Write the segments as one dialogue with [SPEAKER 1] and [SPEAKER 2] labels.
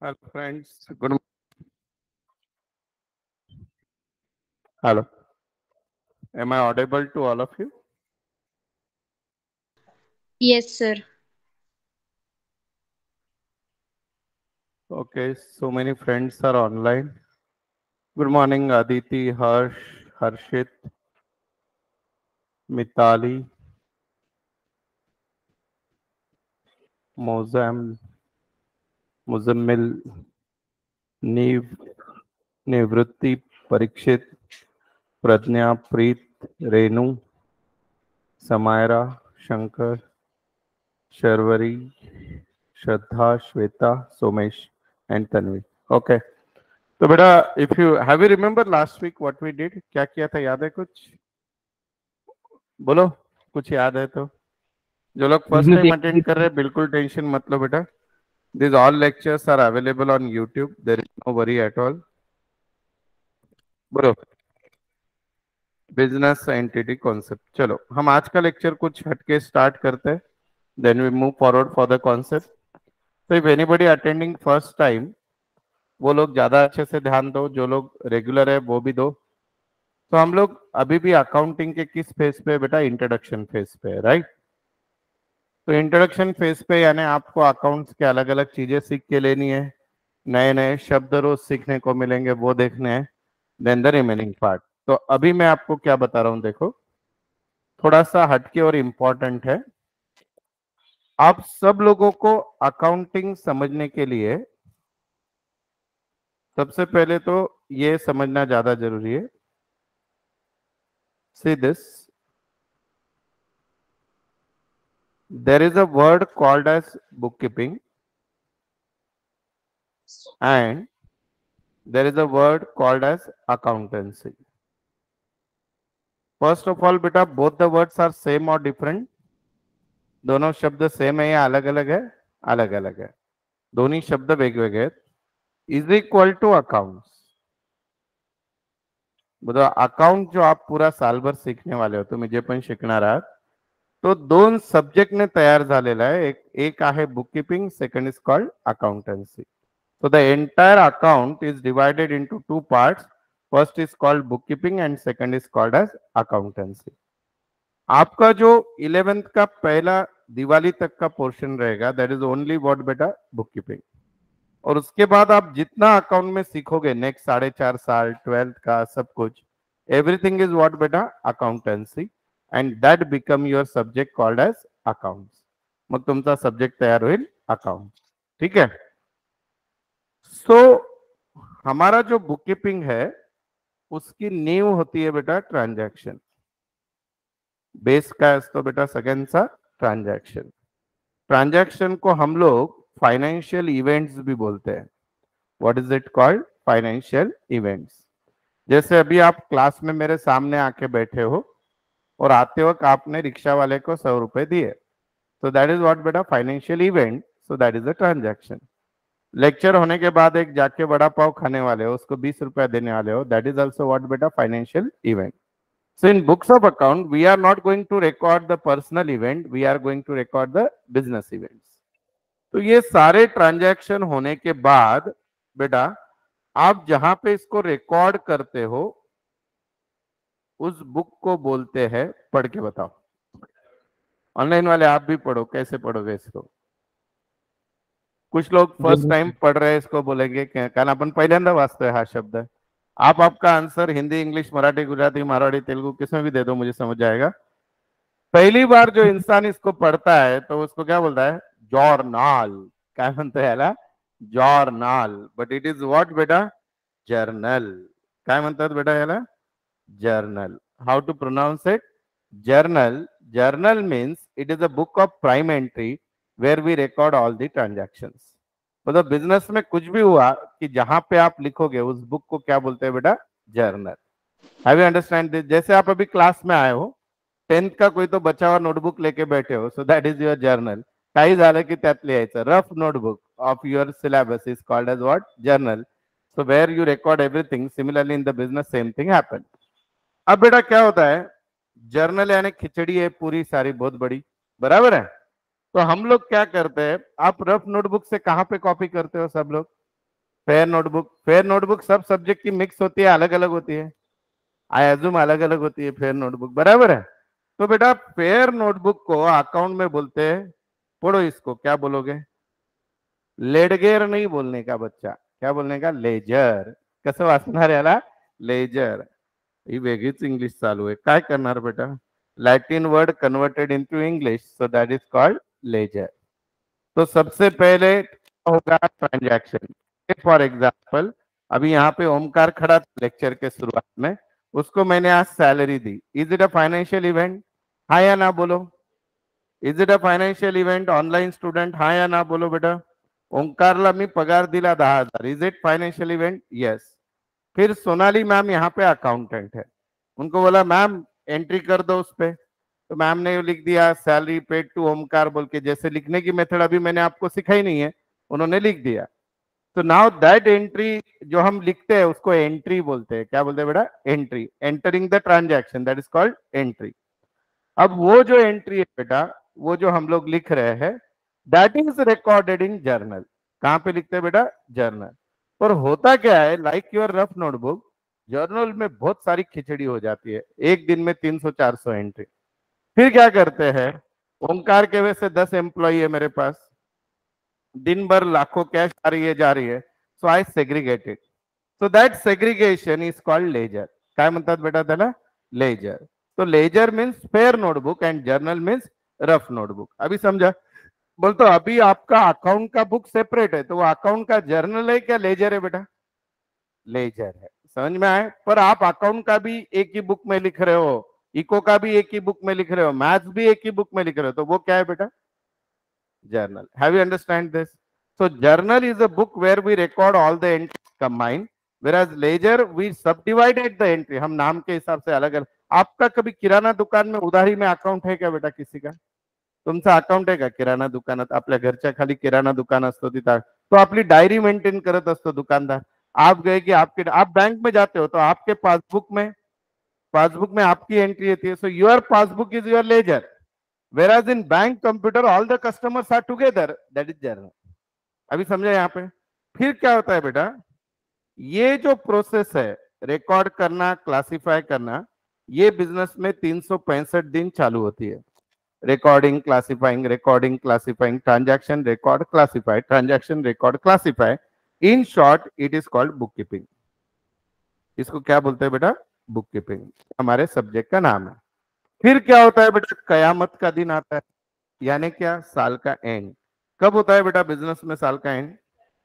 [SPEAKER 1] Hello, friends. Good. Hello. Am I audible to all of you?
[SPEAKER 2] Yes, sir.
[SPEAKER 1] Okay. So many friends are online. Good morning, Aditi, Harsh, Harshit, Mitali, Mozam, Muzammil, Neev, Nivrutti, Parikshit, Pradnya, Preet, Renu, Samaira, Shankar, Sharwari, Shraddha, Shweta, Somesh, and Tanvi. Okay. तो बेटा if you have you remember last week what we did, क्या किया था, याद है कुछ? बोलो, कुछ याद है तो। जो लोग फर्स्ट
[SPEAKER 3] बिजनेस
[SPEAKER 1] टाइम अटेंड कर रहे हैं बिल्कुल टेंशन मत लो बेटा। This all lectures are available on YouTube, there is no worry at all. बोलो, बिजनेस एंटिटी कॉन्सेप्ट। चलो हम आज का लेक्चर कुछ हटके स्टार्ट करते हैं, then we move forward for the concept. तो if anybody attending first time, वो लोग ज्यादा अच्छे से ध्यान दो, जो लोग रेगुलर है वो भी दो। तो हम लोग अभी भी अकाउंटिंग के किस फेज पे बेटा? इंट्रोडक्शन फेज पे, राइट? तो इंट्रोडक्शन फेज पे यानी आपको अकाउंट्स के अलग अलग चीजें सीख के लेनी है, नए नए शब्द रोज सीखने को मिलेंगे वो देखने हैं, देन द रिमेनिंग पार्ट। तो अभी मैं आपको क्या बता रहा हूं, देखो थोड़ा सा हटके और इम्पोर्टेंट है। आप सब लोगों को अकाउंटिंग समझने के लिए सबसे पहले तो ये समझना ज्यादा जरूरी है। See this, there is a word called as bookkeeping and there is a word called as accountancy. First of all बेटा, both the words are same or different? दोनों शब्द सेम है या अलग अलग है? अलग अलग है, दोन्ही शब्द वेगवेगळे आहेत. Is equal to accounts. बघा अकाउंट जो आप पूरा सालभर सीखने वाले हो, तुम्ही जे पण शिकणार आहात, तो दोन सब्जेक्ट ने तयार झालेला आहे. एक आहे bookkeeping, second is called accountancy. So the entire account is divided into two parts. First is called bookkeeping and second is called as accountancy. आपका जो 11th का पहला दिवाली तक का पोर्शन रहेगा, दैट इज ओनली व्हाट बेटा? बुककीपिंग. और उसके बाद आप जितना अकाउंट में सीखोगे नेक्स्ट 4.5 साल 12th का सब कुछ, एवरीथिंग इज व्हाट बेटा? Accountancy. And that become your subject called as accounts. मग तुमचा सब्जेक्ट तयार होईल अकाउंट. ठीक है? सो हमारा जो बुककीपिंग है उसकी नींव होती है बेटा ट्रांजैक्शन. बेस काय असतो बेटा सगळ्यांचा? ट्रांजैक्शन. ट्रांजैक्शन को हम लोग फाइनेंशियल इवेंट्स भी बोलते हैं. What is it called? Financial events. जैसे अभी आप क्लास में मेरे सामने आके बैठे हो और आते वक्त आपने रिक्शा वाले को 100 रुपए दिए, तो दैट इज व्हाट बेटा? Financial event. So that is a transaction. Lecture होने के बाद एक जाके वड़ा पाव खाने वाले हो, उसको 20 रुपया देने वाले हो, दैट इज ऑल्सो व्हाट बेटा? Financial event. So in books of account, we are not going to record the personal event, we are going to record the business events. तो ये सारे ट्रांजैक्शन होने के बाद बेटा आप जहां पे इसको रिकॉर्ड करते हो उस बुक को बोलते हैं, पढ़ के बताओ. ऑनलाइन वाले आप भी पढ़ो, कैसे पढ़ोगे इसको? कुछ लोग फर्स्ट टाइम पढ़ रहे हैं इसको बोलेंगे कारण आपण पहिल्यांदा वाचतोय हा शब्द. आप आपका आंसर हिंदी, इंग्लिश, मराठी, गुजराती, मारवाड़ी, तेलुगु किसमें भी दे दो, मुझे समझ जाएगा. पहली बार जो इंसान इसको पढ़ता है तो उसको क्या बोलता है? जॉर्नल. क्या म्हणतो याला? Journal. But it is what बेटा? जर्नल. काय म्हणतात बेटा याला? Journal. How to pronounce it? Journal. Journal means it is a book of prime entry where we record all the transactions. मतलब बिजनेस में कुछ भी हुआ कि जहां पे आप लिखोगे उस बुक को क्या बोलते हैं बेटा? Journal. Have you understand this? जैसे आप अभी क्लास में आए हो, 10th का कोई तो बचा हुआ नोटबुक लेके बैठे हो, so that is your journal. काही झालं की त्यात लिहायचं. Rough notebook of your syllabus is called as what? Journal. So where you record everything. Similarly in the business same thing happen. अब बेटा क्या होता है? जर्नल यानी खिचड़ी है पूरी सारी, बहुत बड़ी, बराबर है? तो हम लोग क्या करते हैं, आप रफ नोटबुक से कहां पे कॉपी करते हो सब लोग? फेयर नोटबुक सब सब्जेक्ट की मिक्स होती है, अलग अलग होती है, आई एज्यूम अलग अलग होती है फेयर नोटबुक, बराबर है। तो बेटा फेयर नोटबुक को अकाउंट में बोलते हैं, पढ़ो इसको, क्या बोलोगे? लेडगेर नहीं बोलने का बच्चा, क्या बोलने का? लेजर. कसं वाचणार याला? लेजर. ही वेगळीच इंग्लिश चालू आहे, काय करणार बेटा? Latin word converted into English, so that is called ledger. तो सबसे पहले होगा ट्रांजैक्शन. फॉर एग्जाम्पल अभी यहाँ पे ओमकार खड़ा था लेक्चर के शुरुआत में, उसको मैंने आज सैलरी दी. Is it a financial event? हाँ या ना बोलो. Is it a financial event? Online student, हाँ या ना बोलो बेटा. ओंकारला मी पगार दिला 10,000. Is it financial event? Yes. फिर सोनाली मैम यहाँ पे अकाउंटेंट है, उनको बोला मैम एंट्री कर दो उस पे, तो मैम ने लिख दिया सैलरी पेड टू ओमकार बोल के, जैसे लिखने की मेथड अभी मैंने आपको सिखाई नहीं है, उन्होंने लिख दिया. तो नाउ दैट एंट्री जो हम लिखते हैं उसको एंट्री बोलते हैं. क्या बोलते हैं बेटा? Entry. Entering the transaction, that is called entry. अब वो जो एंट्री है बेटा, वो जो हम लोग लिख रहे हैं, that is recorded in journal. कहां पे लिखते हैं बेटा? जर्नल. और होता क्या है, like your rough notebook, journal में बहुत सारी खिचड़ी हो जाती है, एक दिन में 300-400 एंट्री. फिर क्या करते हैं, ओंकार के वैसे 10 एम्प्लॉई है मेरे पास, दिन भर लाखों कैश आ रही है जा रही है, so I segregated. So that segregation is called ledger. काय म्हणतात बेटा त्याला? लेजर. तो ledger means fair notebook and journal means rough notebook. अभी समझा? बोलतो अभी आपका अकाउंट का बुक सेपरेट है, तो वो अकाउंट का जर्नल है क्या लेजर है बेटा? लेजर है. समझ में आए? पर आप अकाउंट का भी एक ही बुक में लिख रहे हो, इको का भी एक ही बुक में लिख रहे हो, मैथ्स भी एक ही बुक में लिख रहे हो, तो वो क्या है बेटा? Journal. Have you understand this? So journal is a book where we record all the entries combined, whereas ledger we subdivided the entry. हम नाम के हिसाब से अलग अलग. आपका कभी किराना दुकान में उधारी में अकाउंट है क्या बेटा किसी का? तुमचा अकाउंट आहे का किराणा दुकानात? आपल्या घरच्या खाली किराणा दुकान असतो तिथं, तो आपली डायरी मेंटेन करत असतो दुकानदार. आप गए कि आपके, आप बैंक में जाते हो तो आपके पासबुक में आपकी एंट्री होती है. So your passbook is your ledger. Whereas in bank computer all the customers are together, that is journal. अभी समझा यहाँ पे? फिर क्या होता है बेटा, ये जो प्रोसेस है रिकॉर्ड करना, क्लासिफाई करना, ये बिजनेस में 365 दिन चालू होती है. Recording classifying, transaction record classify, transaction record classify. In short it is called book keeping. इसको क्या बोलते हैं बेटा? Book keeping. हमारे सब्जेक्ट का नाम है. फिर क्या होता है बेटा? कयामत का दिन आता है, यानी क्या? साल का एंड. कब होता है बेटा बिजनेस में साल का एंड?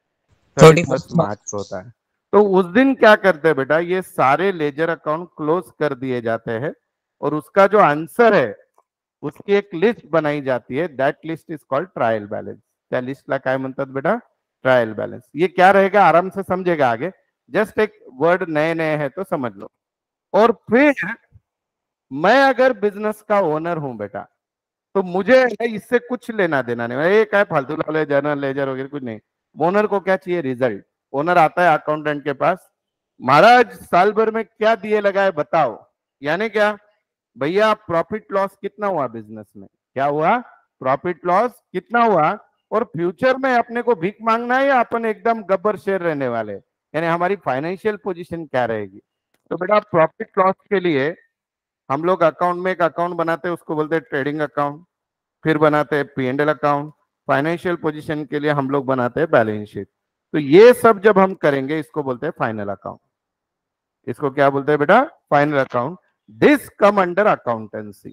[SPEAKER 1] 31 मार्च को होता है. तो उस दिन क्या करते हैं बेटा, ये सारे लेजर अकाउंट क्लोज कर दिए जाते हैं और उसका जो आंसर है उसकी एक लिस्ट बनाई जाती है. That list is called trial balance. त्या लिस्टला काय म्हणतात बेटा? Trial balance. ये क्या रहेगा आराम से समझेगा आगे, जस्ट एक वर्ड नए नए है तो समझ लो. और फिर मैं अगर बिजनेस का ओनर हूं बेटा, तो मुझे इससे कुछ लेना देना नहीं. ये क्या फालतू वाले जर्नल लेजर वगैरह कुछ नहीं. ओनर को क्या चाहिए? रिजल्ट. ओनर आता है अकाउंटेंट के पास, महाराज साल भर में क्या दिए लगाए बताओ. यानी क्या भैया, प्रॉफिट लॉस कितना हुआ बिजनेस में? क्या हुआ? प्रॉफिट लॉस कितना हुआ? और फ्यूचर में अपने को भीख मांगना है या अपन एकदम गब्बर शेर रहने वाले, यानी हमारी फाइनेंशियल पोजीशन क्या रहेगी? तो बेटा प्रॉफिट लॉस के लिए हम लोग अकाउंट में एक अकाउंट बनाते हैं, उसको बोलते हैं ट्रेडिंग अकाउंट. फिर बनाते हैं P&L अकाउंट. फाइनेंशियल पोजीशन के लिए हम लोग बनाते हैं बैलेंस शीट. तो ये सब जब हम करेंगे इसको बोलते हैं फाइनल अकाउंट. इसको क्या बोलते हैं बेटा? Final account. This come under accountancy.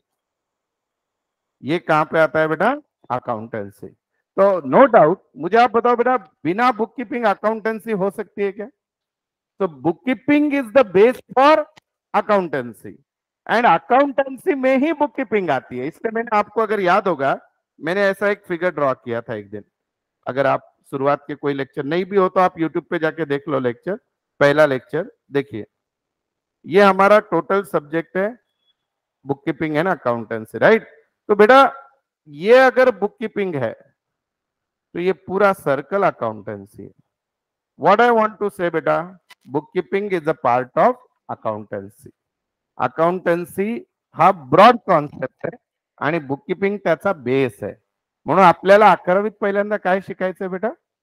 [SPEAKER 1] ये कहां पे आता है बेटा? अकाउंटेंसी. तो नो डाउट, मुझे आप बताओ बेटा, बिना बुक कीपिंग अकाउंटेंसी हो सकती है क्या? तो book keeping is the base for accountancy and accountancy में ही बुक कीपिंग आती है. इसलिए मैंने आपको, अगर याद होगा, मैंने ऐसा एक फिगर ड्रॉ किया था एक दिन. अगर आप शुरुआत के कोई लेक्चर नहीं भी हो तो आप यूट्यूब पे जाके देख लो लेक्चर, पहला लेक्चर देखिए. ये हमारा टोटल सब्जेक्ट है, बुक कीपिंग है ना, अकाउंटेंसी, राइट? तो बेटा ये अगर बुक कीपिंग है तो ये पूरा सर्कल अकाउंटेंसी है. What I want to say बेटा, book keeping is a part of accountancy. Accountancy हा ब्रॉड कॉन्सेप्ट आहे आणि बुक कीपिंग त्याचा बेस आहे. म्हणून आपल्याला 11वीत पहिल्यांदा काय शिकायचं बेटा?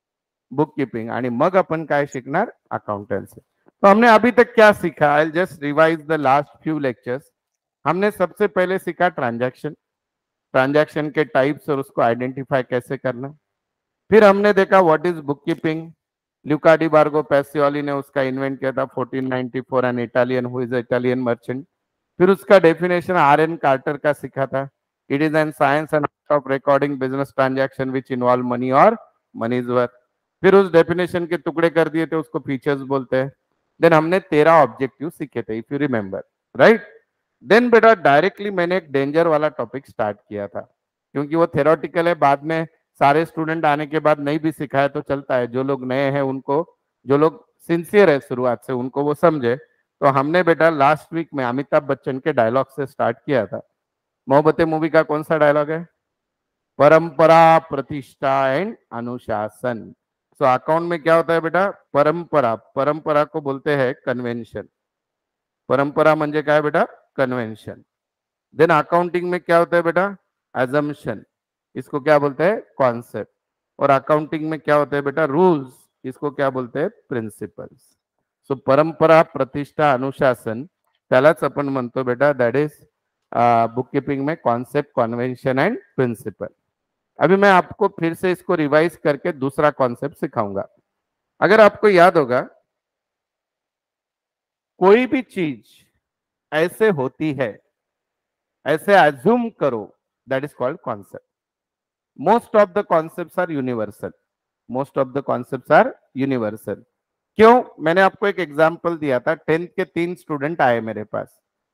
[SPEAKER 1] बुक कीपिंग, आणि मग अपन काय शिकणार, अकाउंटेंसी. तो हमने अभी तक क्या सीखा, I just revise the last few lectures. हमने सबसे पहले सीखा ट्रांजैक्शन, ट्रांजैक्शन के टाइप्स और उसको आइडेंटिफाई कैसे करना. फिर हमने देखा what is book keeping. Luca di Borgo Pacioli ने उसका इन्वेंट किया था 1494, an Italian who is Italian merchant. फिर उसका डेफिनेशन आर एन कार्टर का सीखा था. It is an science and art of recording business transaction which involve money और मनीज वर्थ. फिर उस डेफिनेशन के टुकड़े कर दिए थे, उसको फीचर्स बोलते हैं. देन हमने 13 ऑब्जेक्टिव सीखे थे, इफ यू रिमेंबर, राइट. देन बेटा डायरेक्टली मैंने एक डेंजर वाला टॉपिक स्टार्ट किया था, क्योंकि वो थेरोटिकल है. बाद में सारे स्टूडेंट आने के बाद नहीं भी सिखाया तो चलता है. जो लोग नए हैं उनको, जो लोग सिंसियर है शुरुआत से, उनको वो समझे. तो हमने बेटा लास्ट वीक में अमिताभ बच्चन के डायलॉग से स्टार्ट किया था. मोहब्बतें मूवी का कौन सा डायलॉग है, परंपरा, प्रतिष्ठा एंड अनुशासन. सो अकाउंट में क्या होता है बेटा, परंपरा. परंपरा को बोलते हैं कन्वेंशन. परंपरा म्हणजे काय बेटा, कन्वेंशन. देन अकाउंटिंग में क्या होता है बेटा, एजम्पशन. इसको क्या बोलते हैं, कॉन्सेप्ट. और अकाउंटिंग में क्या होता है बेटा, रूल्स. इसको क्या बोलते हैं, प्रिंसिपल्स. सो परंपरा, प्रतिष्ठा, अनुशासन, त्यालाच आपण म्हणतो बेटा दैट इज बुक कीपिंग में कॉन्सेप्ट, कन्वेंशन एंड प्रिंसिपल. अभी मैं आपको फिर से इसको रिवाइज करके दूसरा कॉन्सेप्ट सिखाऊंगा. अगर आपको याद होगा, कोई भी चीज ऐसे होती है, ऐसे अज्यूम करो, that is called concept. Most of the concepts are universal. Most of the concepts are universal. क्यों, मैंने आपको एक एग्जांपल दिया था. 10th के 3 स्टूडेंट आए मेरे पास.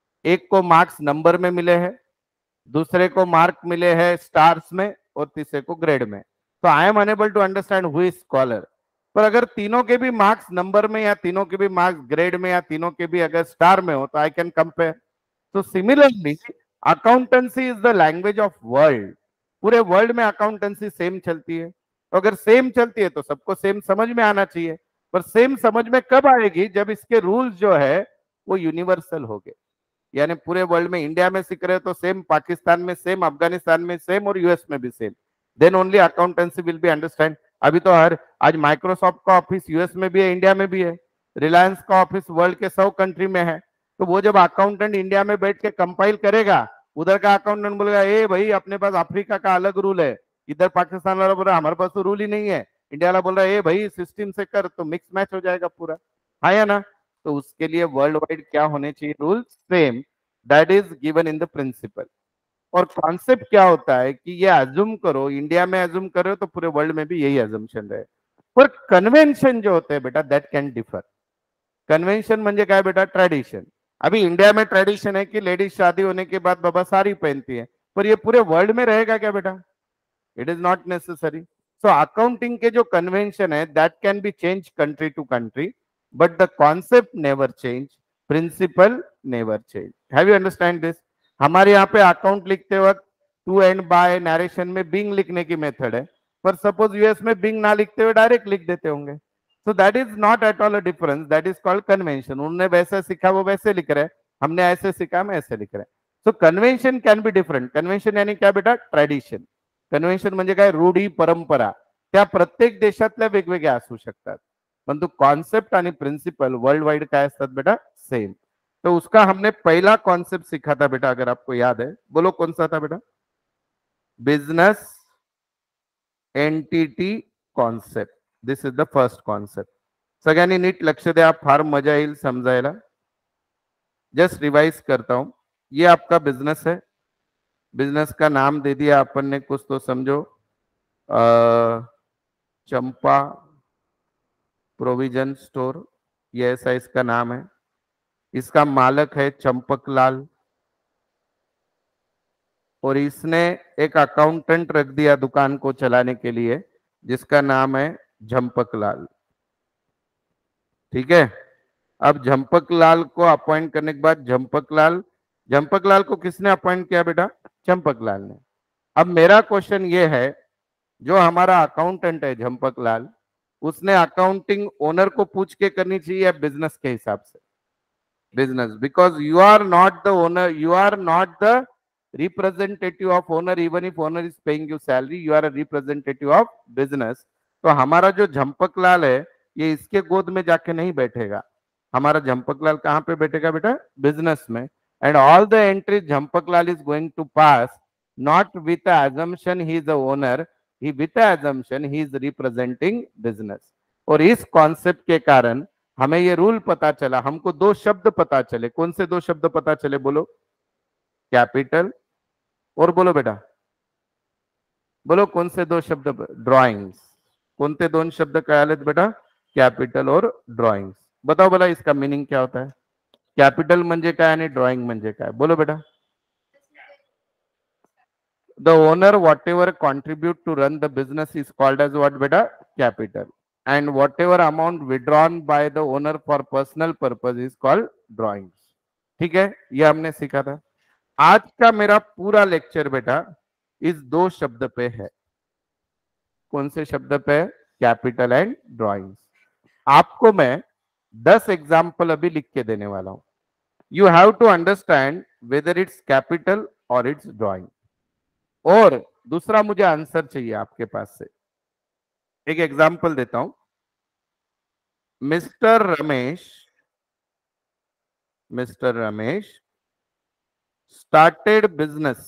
[SPEAKER 1] एक को मार्क्स नंबर में मिले हैं, दूसरे को मार्क मिले हैं स्टार्स में, और तीसरे को ग्रेड में. तो I am enable to understand who is scholar. पर अगर तीनों के भी मार्क्स नंबर में, या तीनों के भी मार्क्स ग्रेड में, या तीनों के भी अगर स्टार में हो, तो आई कैन कंपेयर. तो similarly accountancy is the language of world. पूरे वर्ल्ड में अकाउंटेंसी सेम चलती है. तो अगर सेम चलती है तो सबको सेम समझ में आना चाहिए. पर सेम समझ में कब आएगी, जब इसके रूल्स जो है वो यूनिवर्सल हो गए. यानी पूरे वर्ल्ड में, इंडिया में सीख रहे तो सेम, पाकिस्तान में सेम, अफगानिस्तान में सेम, और यूएस में भी same. Then only accountancy will be understand. अभी तो हर आज माइक्रोसॉफ्ट का ऑफिस यूएस में भी है, इंडिया में भी है. रिलायंस का ऑफिस वर्ल्ड के 100 कंट्री में है. तो वो जब अकाउंटेंट इंडिया में बैठ के कंपाइल करेगा, उधर का अकाउंटेंट बोलेगा, ए भाई अपने पास अफ्रीका का अलग रूल है. इधर पाकिस्तान वाला बोल रहा है हमारे पास तो रूल ही नहीं है. इंडिया वाला बोल रहा है ए भाई सिस्टम से कर, तो मिक्स मैच हो जाएगा पूरा. हाँ या ना. तो उसके लिए वर्ल्ड वाइड क्या होने चाहिए, rule same. That is given in the principle. और कॉन्सेप्ट क्या होता है कि ये अज्यूम करो, इंडिया में अज्यूम करो तो पूरे वर्ल्ड में भी यही अज्यूमशन रहे. पर कन्वेंशन जो होते हैं बेटा, दैट कैन डिफर. कन्वेंशन म्हणजे काय बेटा, ट्रेडिशन. अभी इंडिया में ट्रेडिशन है कि लेडीज शादी होने के बाद बाबा साड़ी पहनती है, पर ये पूरे वर्ल्ड में रहेगा क्या बेटा, it is not necessary. So accounting के जो कन्वेंशन है that can be change country to country, but the concept never change, principle never change. Have you understand this. हमारे यहाँ पे अकाउंट लिखते वक्त टू एंड बाय नरेशन में being लिखने की मेथड है, पर सपोज यूएस में बिंग ना लिखते हुए डायरेक्ट लिख देते होंगे. So that is not at all a difference, that is called convention. उन्होंने वैसे सीखा वो वैसे लिख रहे हैं, हमने ऐसे सीखा हम ऐसे लिख रहे हैं. So convention can be different. Convention यानी क्या बेटा, ट्रेडिशन. कन्वेंशन म्हणजे काय, रूढी, परंपरा. त्या प्रत्येक देशातल्या वेगवेगळ्या असू शकतात, परंतु कॉन्सेप्ट आणि प्रिंसिपल वर्ल्ड वाइड काय असतात बेटा, सेम. तो उसका हमने पहला कॉन्सेप्ट सीखा था बेटा, अगर आपको याद है, बोलो कौन सा था बेटा, business entity concept. This is the first concept. सगळ्यांनी नीट लक्ष द्या, फार मजा येईल समजायला. जस्ट रिवाइज करता हूं. ये आपका बिजनेस है. बिजनेस का नाम दे दिया अपन ने, कुछ तो समझो, चंपा प्रोविजन स्टोर, ये ऐसा इसका नाम है. इसका मालक है चंपकलाल, और इसने एक अकाउंटेंट रख दिया दुकान को चलाने के लिए, जिसका नाम है झंपकलाल. ठीक है. अब झंपकलाल को अपॉइंट करने के बाद झंपकलाल को किसने अपॉइंट किया बेटा, चंपकलाल ने. अब मेरा क्वेश्चन ये है, जो हमारा अकाउंटेंट है झंपकलाल, उसने अकाउंटिंग ओनर को पूछ के करनी चाहिए या बिजनेस के हिसाब से, business, because you are not the owner, you are not the representative of owner. Even if owner is paying you salary, you are a representative of business. तो हमारा जो झंपक लाल है ये इसके गोद में जाके नहीं बैठेगा, हमारा झंपक लाल कहाँ पे बैठेगा बेटा, बिजनेस में। And all the entries Jhampak Lal is going to pass not with assumption he is a owner, he with assumption he is representing business. और इस कॉन्सेप्ट के कारण हमें ये रूल पता चला, हमको दो शब्द पता चले। कौन से दो शब्द पता चले बोलो, कैपिटल और बोलो बेटा, बोलो कौन से दो शब्द, ड्रॉइंग्स। कोणते दोन शब्द कळालेत बेटा, कॅपिटल और ड्रॉइंग्स। बताओ बोला इसका मीनिंग क्या होता है, कॅपिटल म्हणजे काय आणि ड्रॉइंग म्हणजे काय, बोलो बेटा। The owner whatever contribute to run the business is called as what beta, capital, and whatever amount withdrawn by the owner for personal purpose is called drawings। ठीक है, ये हमने सीखा था। आज का मेरा पूरा लेक्चर बेटा इस दो शब्द पे है। कौन से शब्द पे, कैपिटल एंड ड्राइंग्स। आपको मैं 10 एग्जाम्पल अभी लिख के देने वाला हूं। You have to understand whether it's capital और इट्स ड्राइंग। और दूसरा मुझे आंसर चाहिए आपके पास से। एक एग्जाम्पल देता हूं, Mr Ramesh, Mr Ramesh started business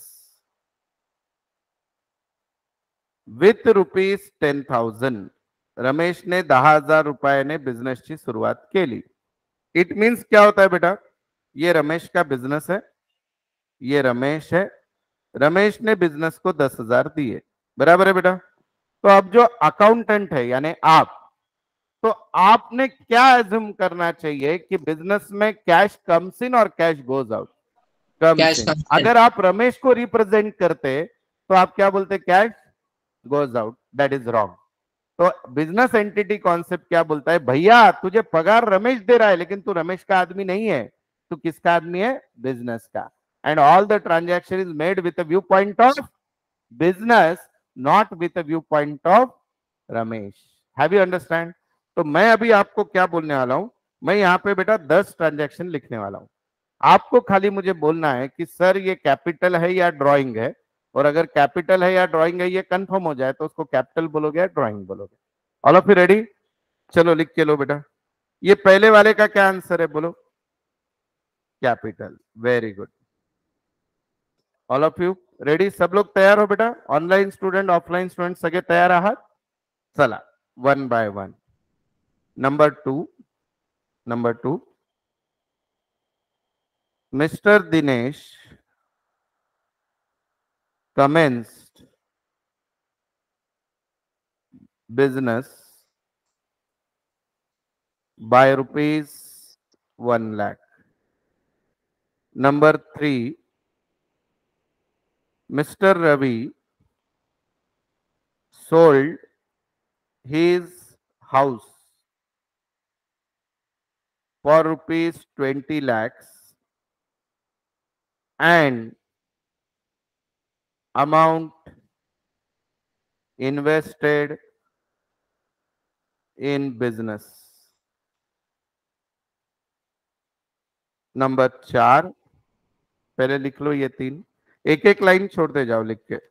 [SPEAKER 1] with ₹10,000। Ramesh ने 10,000 रुपयाने बिझनेसची सुरुवात केली। इट मीन्स क्या होता है बेटा, ये रमेश का बिजनेस है, ये रमेश है, रमेश ने बिजनेस को 10,000 दिए, बराबर है बेटा। तो अब जो अकाउंटेंट है यानी आप, तो आपने क्या एज्यूम करना चाहिए कि बिजनेस में कैश कम्स इन और cash goes out, comes
[SPEAKER 2] cash
[SPEAKER 1] in.
[SPEAKER 2] कम
[SPEAKER 1] अगर आप रमेश को रिप्रेजेंट करते तो आप क्या बोलते, cash goes out, that is wrong. तो बिजनेस एंटिटी कॉन्सेप्ट क्या बोलता है, भैया तुझे पगार रमेश दे रहा है लेकिन तू रमेश का आदमी नहीं है, तू किसका आदमी है, बिजनेस का। And all the transaction is made with view point of business, not with view point of Ramesh. Have you understand. तो मैं अभी आपको क्या बोलने वाला हूं, मैं यहाँ पे बेटा 10 ट्रांजैक्शन लिखने वाला हूं। आपको खाली मुझे बोलना है कि सर ये कैपिटल है या ड्राइंग है, और अगर कैपिटल है या ड्राइंग है ये कंफर्म हो जाए तो उसको कैपिटल बोलोगे या ड्राइंग बोलोगे। ऑल ऑफ यू रेडी, चलो लिख के लो बेटा। ये पहले वाले का क्या आंसर है बोलो, capital, very good. All of you ready, सब लोग तैयार हो बेटा, ऑनलाइन स्टूडेंट ऑफलाइन स्टूडेंट सगळे तयार आहात। चला one by one. Number two, number two, Mr Dinesh commenced business by ₹1 lakh। Number three, Mr. Ravi sold his house for ₹20 lakhs and amount invested in business। Number 4, पहले लिख लो ये 3, एक एक line छोड़ते जाओ लिख के।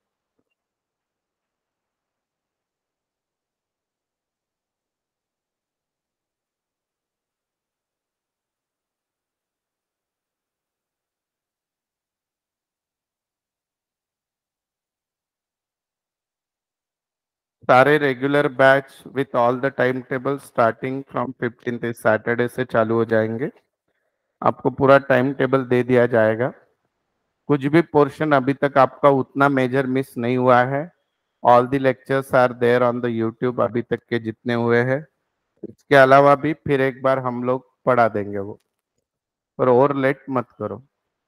[SPEAKER 1] सारे regular batch with all the time table starting from 15th Saturday से चालू हो जाएंगे। आपको पूरा टाइम टेबल दे दिया जाएगा। कुछ भी पोर्शन अभी तक आपका उतना मेजर मिस नहीं हुआ है। All the lectures are there on the YouTube, अभी तक के जितने हुए हैं। इसके अलावा भी फिर एक बार हम लोग पढ़ा देंगे वो, पर और लेट मत करो।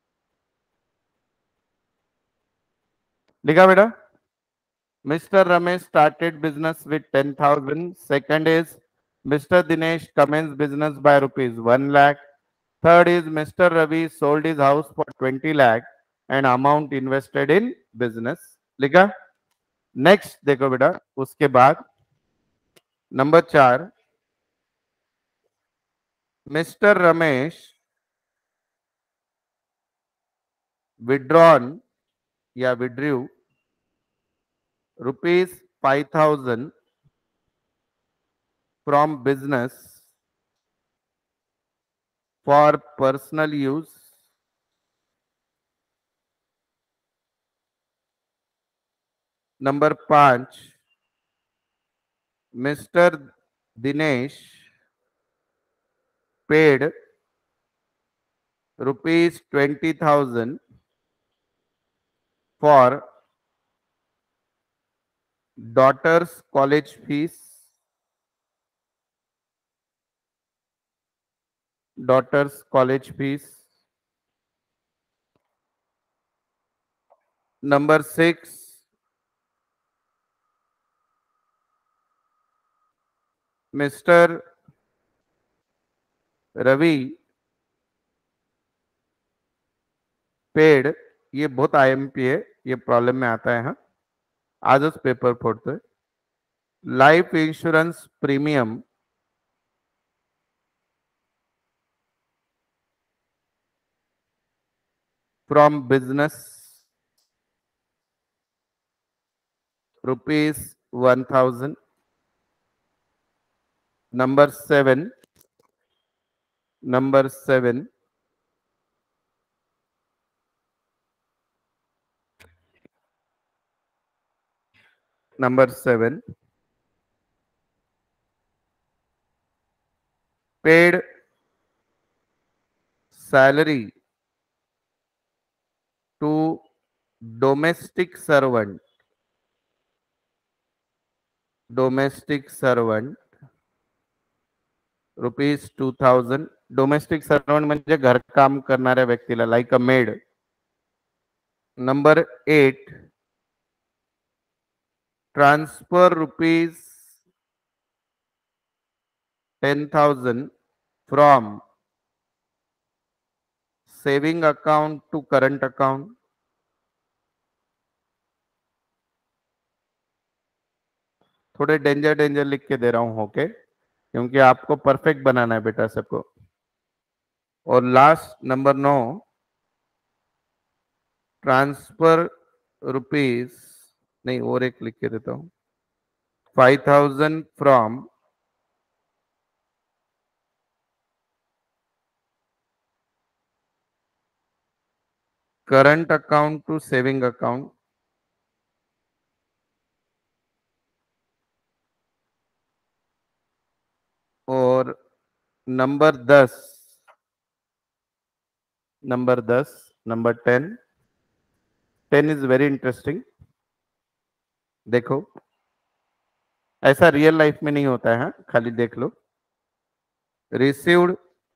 [SPEAKER 1] लिखा बेटा, Mr. Ramesh started business with 10,000. Second is Mr. Dinesh commenced business by ₹1 lakh. Third is Mr. Ravi sold his house for 20 lakh and amount invested in business। लिखा। नेक्स्ट देखो बेटा, उसके बाद नंबर 4, मिस्टर रमेश विड्रॉन या withdrew ₹5,000 from business for personal use. Number 5, Mr Dinesh paid rupees 20,000 for daughter's college fees. Daughter's college fees. Number 6, Mr. Ravi paid. ये बहुत IMP है, ये प्रॉब्लम में आता है। हाँ, आजच पेपर फोड़तोय. Life insurance premium from business rupees 1,000. Number 7, number 7, number 7, paid salary to domestic servant. Domestic servant rupees 2,000. Domestic servant म्हणजे घर काम करणाऱ्या व्यक्तीला, like a maid. Number 8, transfer rupees 10,000 from saving account to current account. थोड़े danger danger लिख के दे रहा हूं, ओके, क्योंकि आपको परफेक्ट बनाना है बेटा सबको. और लास्ट नंबर 9, ट्रांसफर रुपीज, नहीं और एक लिख के देता हूं, 5,000 from current account to saving account. और number 10, number 10, 10 is very interesting. देखो, ऐसा रियल लाइफ में नहीं होता है. हाँ, खाली देख लो. Received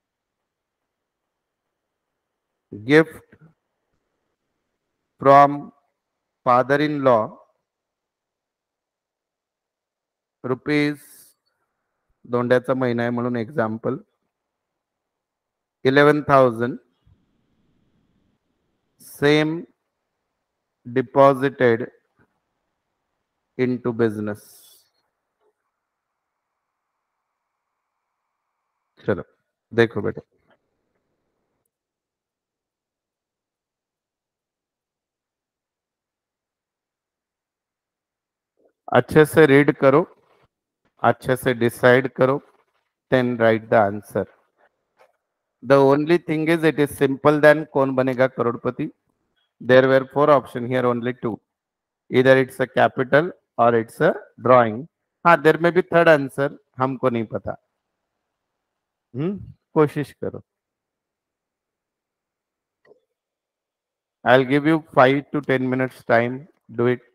[SPEAKER 1] gift from father in law rupees, दोंड्याचा महिना आहे म्हणून example, 11,000 same deposited into business. चलो देखो बेटा, अच्छे से रीड करो, अच्छे से डिसाइड करो, then write the answer. The only thing is it is simple than Kaun Banega Crorepati. There were 4 option, here only 2. इधर इट्स अ कैपिटल और इट्स अ ड्राइंग. हाँ, देर में भी थर्ड आंसर, हमको नहीं पता. कोशिश करो. I will give you 5 to 10 minutes time. Do it.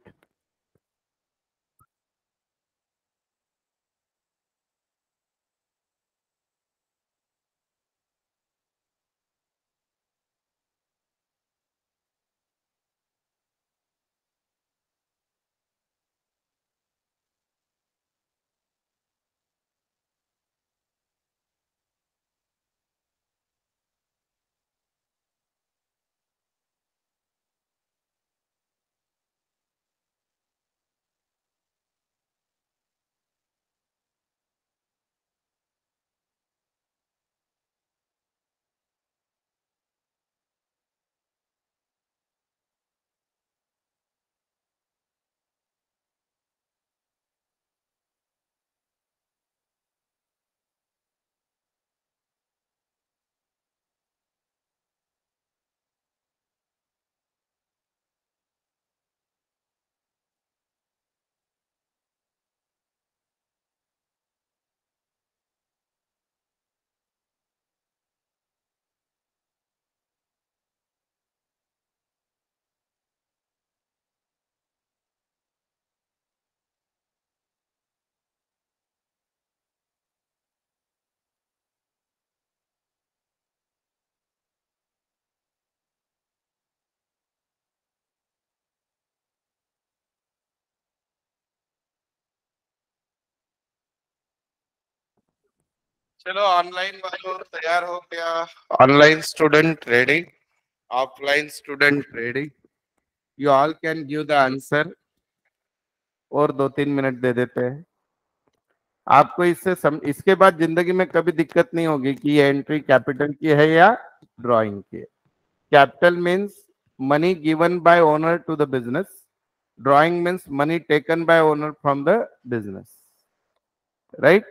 [SPEAKER 1] चलो ऑनलाइन वालों तैयार हो गया? Online student ready? Offline student ready? You all can give the answer. और 2-3 मिनट दे देते हैं आपको। इसके बाद जिंदगी में कभी दिक्कत नहीं होगी कि ये एंट्री कैपिटल की है या ड्राइंग की है। Capital means money given by owner to the business, drawing means money taken by owner from the business, right?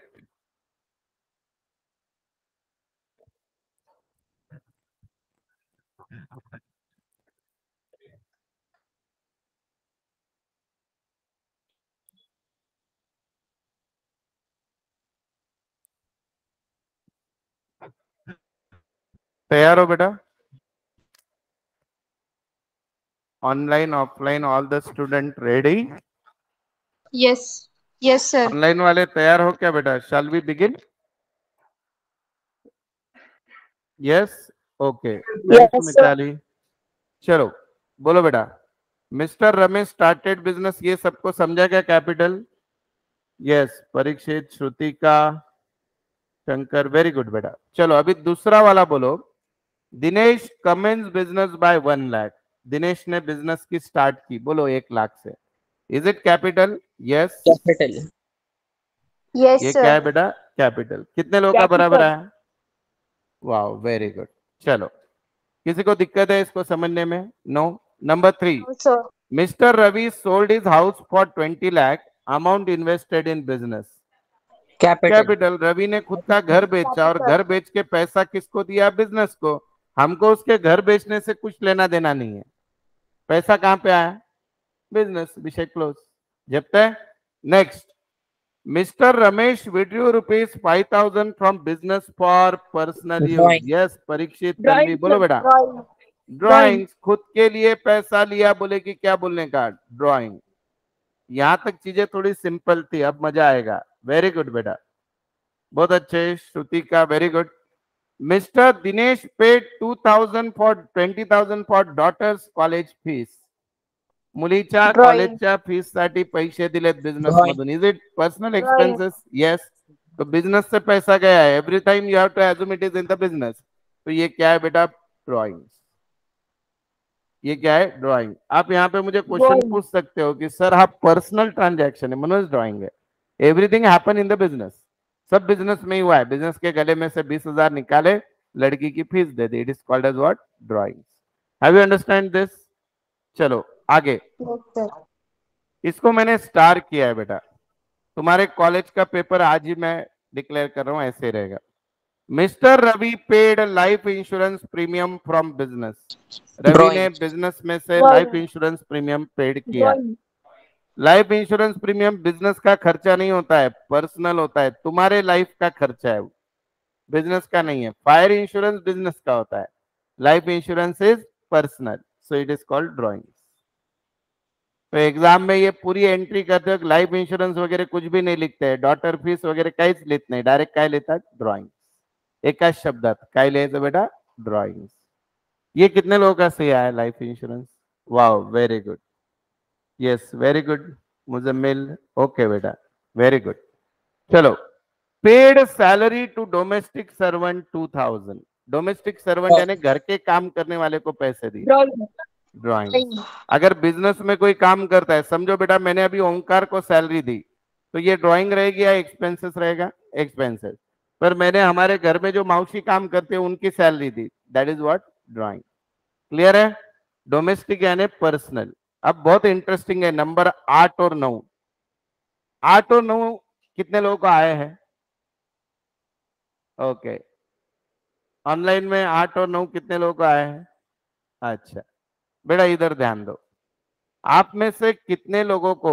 [SPEAKER 1] तैयार हो बेटा? Online offline all the student ready?
[SPEAKER 2] Yes, yes sir.
[SPEAKER 1] Online वाले तैयार हो क्या बेटा? Shall we begin? Yes, okay, thanks
[SPEAKER 2] yes sir.
[SPEAKER 1] Mitali. चलो बोलो बेटा। मिस्टर रमेश स्टार्टेड बिजनेस, ये सबको समझा क्या capital? Yes, Parikshit, Shrutika, Shankar, very good बेटा। चलो अभी दूसरा वाला बोलो। Dinesh commences business by 1 lakh. Dinesh ने बिजनेस की स्टार्ट की, बोलो 1 लाख से। Is it capital? Yes.
[SPEAKER 3] Capital.
[SPEAKER 1] ये
[SPEAKER 2] यस
[SPEAKER 1] क्या
[SPEAKER 2] सर।
[SPEAKER 1] है बेटा? कैपिटल। कितने लोगों का बराबर
[SPEAKER 2] कैपिटल।
[SPEAKER 1] है? वाह, वेरी गुड। चलो, किसी को दिक्कत है इसको समझने में? No. Number 3,
[SPEAKER 2] no sir.
[SPEAKER 1] Mister Ravi sold his house for 20 lakh, amount invested in business.
[SPEAKER 3] Capital.
[SPEAKER 1] Capital. Ravi ने खुद का घर बेचा और
[SPEAKER 2] कैपिटल।
[SPEAKER 1] घर बेच के पैसा किसको दिया? बिजनेस को। हमको उसके घर बेचने से कुछ लेना देना नहीं है। पैसा कहां पे आया? बिजनेस। विषय क्लोज। जब तक। Next, mister Ramesh withdrew ₹5,000 from business for personal use.
[SPEAKER 3] Drawing.
[SPEAKER 1] Yes, Parikshit, Tanvi,
[SPEAKER 2] drawing
[SPEAKER 1] बोलो
[SPEAKER 2] सर।
[SPEAKER 1] बेटा।
[SPEAKER 2] ड्राइंग। ड्राइंग।
[SPEAKER 1] ड्राइंग्स, खुद के लिए पैसा लिया, बोले कि क्या बोलने का? ड्राइंग। यहां तक चीजें थोड़ी सिंपल थी, अब मजा आएगा। वेरी गुड बेटा, बहुत अच्छे। श्रुति का very good. Mister Dinesh paid 20,000 for daughters college fees. मुलीच्या
[SPEAKER 2] ड्राइंग।
[SPEAKER 1] कॉलेजच्या फीस साठी पैसे दिलेत बिझनेस
[SPEAKER 3] ड्राइंग।
[SPEAKER 1] मधून। Is it personal
[SPEAKER 2] drawing.
[SPEAKER 1] Expenses? Yes. तो बिजनेस से पैसा गया है, every time you have to assume it is in the business. तो ये क्या है बेटा? ड्राइंग। ये क्या है? ड्राइंग। आप यहाँ पे मुझे क्वेश्चन
[SPEAKER 2] ड्राइंग।
[SPEAKER 1] पूछ सकते हो कि सर हा पर्सनल ट्रांजैक्शन है, मनोज ड्राइंग है। Everything happen in the business. सब बिजनेस में ही हुआ है। बिजनेस के गले में से 20,000 निकाले, लड़की की फीस दे दी। It is called as what? Drawing. Have you understand this? चलो आगे।
[SPEAKER 2] Yes sir.
[SPEAKER 1] इसको मैंने स्टार किया है बेटा। तुम्हारे कॉलेज का पेपर आज ही मैं डिक्लेयर कर रहा हूं, ऐसे रहेगा। Mister Ravi paid life insurance premium from business. Ravi ने
[SPEAKER 3] ड्राइंग।
[SPEAKER 1] बिजनेस में से life
[SPEAKER 2] drawing.
[SPEAKER 1] Insurance premium paid किया।
[SPEAKER 2] Drawing.
[SPEAKER 1] Life insurance premium business का खर्चा नहीं होता है, पर्सनल होता है। तुम्हारे लाइफ का खर्चा है, बिजनेस का नहीं है। फायर इंश्योरेंस बिजनेस का होता है, life insurance is personal, so it is called drawing. तो एग्जाम में ये पूरी एंट्री करते हो, लाइफ इंश्योरेंस वगैरह कुछ भी नहीं लिखते हैं, डॉटर फीस वगैरह काहीच लिहित नाही, डायरेक्ट काय लिहितात? ड्रॉइंग। एकाच शब्दात काय लिहायचं बेटा? ड्रॉइंग। ये कितने लोगों का सही आया life insurance? Wow, very good. Yes, very good Muzammil. Okay बेटा, वेरी गुड। चलो, paid salary to domestic servant 2,000। Domestic servant यानी घर के काम करने वाले को पैसे दिए।
[SPEAKER 2] ड्राइंग।
[SPEAKER 1] ड्राइंग। अगर बिजनेस में कोई काम करता है, समझो बेटा मैंने अभी ओंकार को सैलरी दी, तो ये ड्राइंग रहेगी या एक्सपेंसेस रहेगा? एक्सपेंसेस। पर मैंने हमारे घर में जो मौसी काम करते हैं उनकी सैलरी दी, that is what? Drawing. Clear है? डोमेस्टिक यानी पर्सनल। अब बहुत इंटरेस्टिंग है, नंबर 8 और 9। 8 और 9 कितने लोगों को आए हैं? ओके, ऑनलाइन में 8 और 9 कितने लोगों को आए हैं? अच्छा बेटा, इधर ध्यान दो। आप में से कितने लोगों को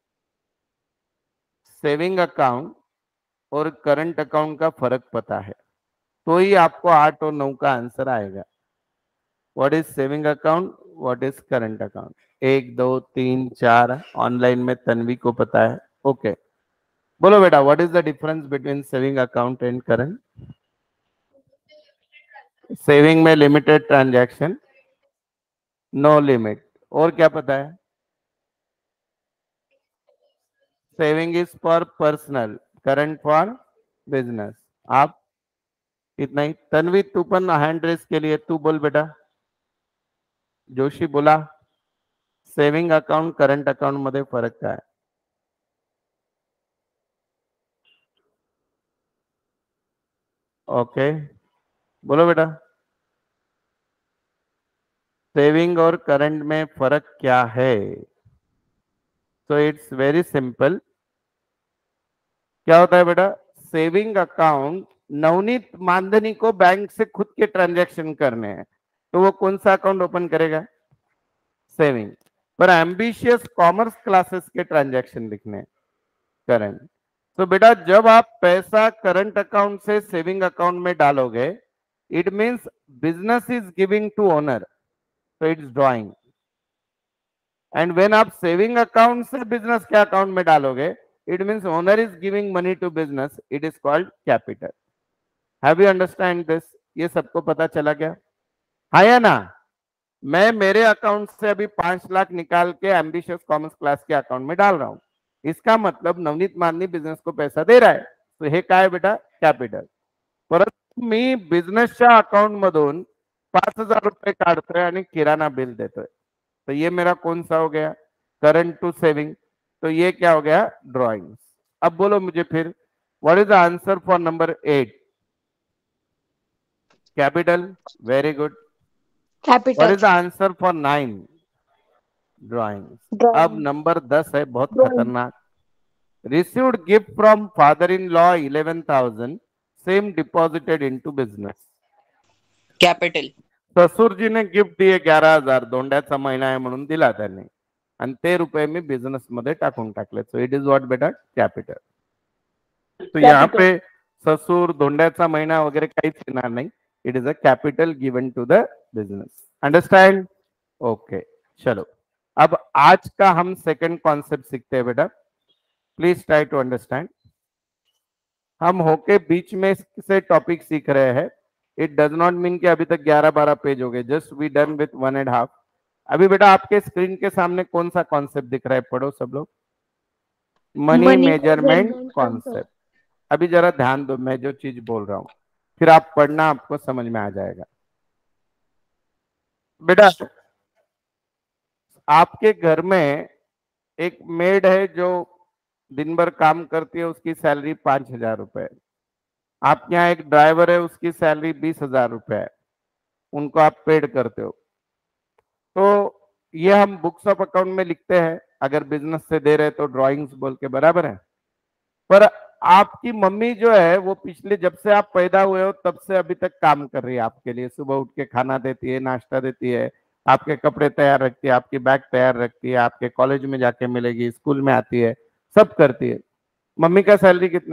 [SPEAKER 1] सेविंग अकाउंट और करंट अकाउंट का फर्क पता है? तो ही आपको 8 और 9 का आंसर आएगा। What is saving account, what is current account? 1 2 3 4 online में तन्वी को पता है। ओके, बोलो बेटा, what is the difference between saving account and current? Saving में लिमिटेड ट्रांजैक्शन, नो लिमिट। और क्या पता है? Saving is for personal, current for business. आप इतना ही। तन्वी तू पण हँड रेस केली आहे, तू बोल बेटा. जोशी बोला. सेव्हिंग अकाउंट करंट अकाउंट मध्ये फरक काय? ओके बोलो बेटा. सेविंग और करंट में फर्क क्या है? तो इट्स वेरी सिंपल. क्या होता है बेटा? सेविंग अकाउंट नवनीत मानधनी को बैंक से खुद के ट्रांजैक्शन करने हैं, तो वो कौन सा अकाउंट ओपन करेगा? सेविंग. पर एम्बिशियस कॉमर्स क्लासेस के ट्रांजैक्शन लिखने हैं, करंट. तो बेटा जब आप पैसा करंट अकाउंट से सेविंग अकाउंट में डालोगे, it means business is giving to owner, तो इट्स ड्रॉइंग. एंड व्हेन आप सेविंग अकाउंट से बिजनेस के अकाउंट में डालोगे, it means owner is giving money to business, it is called capital. Have you understand this? ये सबको पता चला गया? हाँ या ना? मैं मेरे अकाउंट से अभी 5 लाख निकाल के एम्बिशियस कॉमर्स क्लास के अकाउंट में डाल रहा हूं. इसका नवनीत माननी बिझनेस को पैसा दे रहा है, तो हे काय बेटा? कॅपिटल. परंतु मी बिझनेसच्या अकाउंट मधून 5,000 रुपये काढतोय आणि किराना बिल देतोय, तो ये मेरा कौन सा हो गया? Current to saving. तो ये क्या हो गया? ड्रॉइंग्स. अब बोलो मुझे फिर, what is the answer for number 8? Capital. Very good. What
[SPEAKER 2] capital
[SPEAKER 1] is the answer for 9? Drawings. अब नंबर 10 है, बहुत खतरनाक. Received gift from father in law 11,000, same deposited into business.
[SPEAKER 3] Capital.
[SPEAKER 1] ससुरजीने गिफ्ट दिए 11,000, दोंड्याचा महिना आहे म्हणून दिला त्यांनी, आणि ते रुपये मी बिझनेस मध्ये टाकून टाकले. सो इट इज व्हाट बेटा? कॅपिटल. तो यहाँ पे ससुर धोंड्याचा महिना वगैरह काहीच येणार नाही. It is a capital given to the business. Understand? Okay चलो. अब आज का हम सेकंड कॉन्सेप्ट सीखते हैं बेटा. Please try to understand. हम होके बीच में से टॉपिक सीख रहे हैं. इट डज नॉट मीन कि अभी तक 11-12 पेज हो गए. Just we done with 1.5. अभी बेटा आपके स्क्रीन के सामने कौन सा कॉन्सेप्ट दिख रहा है? पढ़ो सब लोग. Money measurement concept. अभी जरा ध्यान दो, मैं जो चीज बोल रहा हूं, फिर आप पढ़ना, आपको समझ में आ जाएगा. बेटा आपके घर में एक मेड है जो दिन भर काम करती है, उसकी सैलरी 5,000 रुपए. आपके यहाँ एक ड्राइवर है, उसकी सैलरी 20,000 रुपए है. उनको आप पेड करते हो. तो ये हम बुक्स ऑफ अकाउंट में लिखते हैं. अगर बिजनेस से दे रहे तो ड्राइंग्स बोल के बराबर है. पर आपकी मम्मी जो है वो पिछले जब से आप पैदा हुए हो तब से अभी तक काम कर रही है आपके लिए. सुबह उठ के खाना देती है, नाश्ता देती है, आपके कपड़े तैयार रखती है, आपकी बैग तैयार रखती है, आपके कॉलेज में जाके मिलेगी, स्कूल में आती है, सब करती है. मम्मी का सैलरी कितना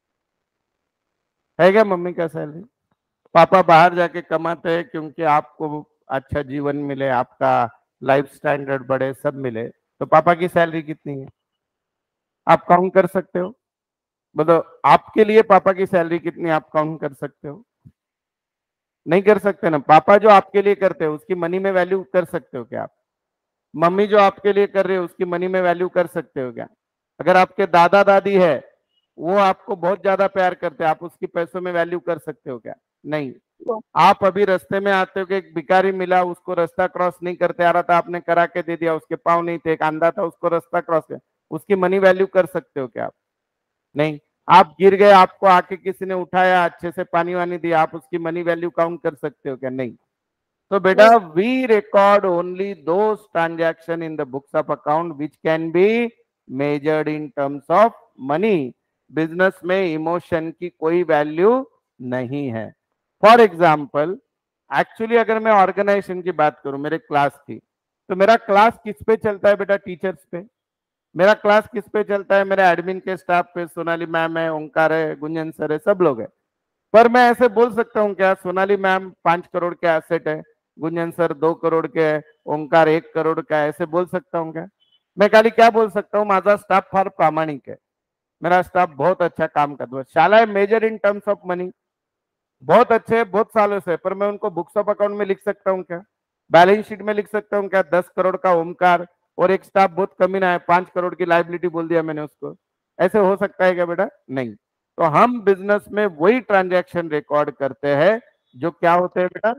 [SPEAKER 1] है क्या? मम्मी का सैलरी. पापा बाहर जाके कमाते हैं क्योंकि आपको अच्छा जीवन मिले, आपका लाइफ स्टैंडर्ड बढ़े, सब मिले. तो पापा की सैलरी कितनी है? आप काउंट कर सकते हो? मतलब आपके लिए पापा की सैलरी कितनी आप काउंट कर सकते हो? नहीं कर सकते ना. पापा जो आपके लिए करते हो उसकी मनी में वैल्यू कर सकते हो क्या आप? मम्मी जो आपके लिए कर रहे हो उसकी मनी में वैल्यू कर सकते हो क्या? अगर आपके दादा दादी है, वो आपको बहुत ज्यादा प्यार करते हैं, आप उसकी पैसों में वैल्यू कर सकते हो क्या? नहीं. आप अभी रास्ते में आते हो कि एक भिखारी मिला, उसको रास्ता क्रॉस नहीं करते आ रहा था, आपने करा के दे दिया, उसके पाँव नहीं थे, एक अंधा था, उसको रास्ता क्रॉस कर, उसकी मनी वैल्यू कर सकते हो क्या आप? नहीं. आप गिर गए, आपको आके किसी ने उठाया, अच्छे से पानी वानी दिया, आप उसकी मनी वैल्यू काउंट कर सकते हो क्या? नहीं. तो बेटा we record only those transaction in the books of account which can be measured in terms of money. Business में इमोशन की कोई वैल्यू नहीं है. फॉर एग्जाम्पल, एक्चुअली अगर मैं ऑर्गेनाइजेशन की बात करूं, मेरे क्लास की, तो मेरा क्लास किस पे चलता है बेटा? टीचर्स पे. मेरा क्लास किस पे चलता है? मेरे एडमिन के स्टाफ पे. सोनाली मैम है, ओंकार है, गुंजन सर है, सब लोग है. पर मैं ऐसे बोल सकता हूँ क्या? सोनाली मैम 5 करोड़ के एसेट है, गुंजन सर 2 करोड़ के है, ओंकार 1 करोड़ का है, ऐसे बोल सकता हूँ क्या? मैं खाली क्या बोल सकता हूँ? माझा स्टाफ फार प्रामाणिक है, मेरा स्टाफ बहुत अच्छा काम करता है. शाला है measure in terms of money, बहुत अच्छे है, बहुत सालों से. पर मैं उनको बुक्स ऑफ अकाउंट में लिख सकता हूँ क्या? बैलेंस शीट में लिख सकता हूँ क्या? 10 करोड़ का ओमकार और एक स्टाफ बहुत कमीना है, 5 करोड़ की लाइबिलिटी बोल दिया मैंने उसको. ऐसे हो सकता है क्या बेटा? नहीं. तो हम बिजनेस में वही ट्रांजैक्शन रिकॉर्ड करते हैं जो क्या होते हैं बेटा,